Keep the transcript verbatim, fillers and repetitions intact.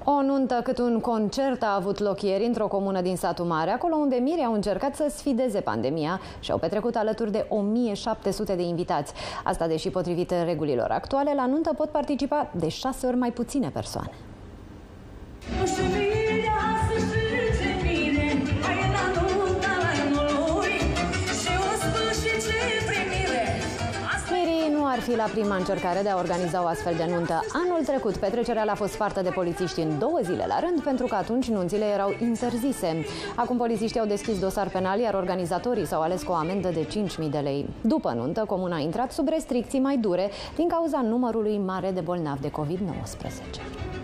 O nuntă cât un concert a avut loc ieri într-o comună din satul Mare, acolo unde mirii au încercat să sfideze pandemia și au petrecut alături de o mie șapte sute de invitați. Asta deși, potrivit regulilor actuale, la nuntă pot participa de șase ori mai puține persoane. Nu ar fi la prima încercare de a organiza o astfel de nuntă. Anul trecut, petrecerea a fost spartă de polițiști în două zile la rând, pentru că atunci nunțile erau interzise. Acum polițiștii au deschis dosar penal, iar organizatorii s-au ales cu o amendă de cinci mii de lei. După nuntă, comuna a intrat sub restricții mai dure din cauza numărului mare de bolnavi de COVID nouăsprezece.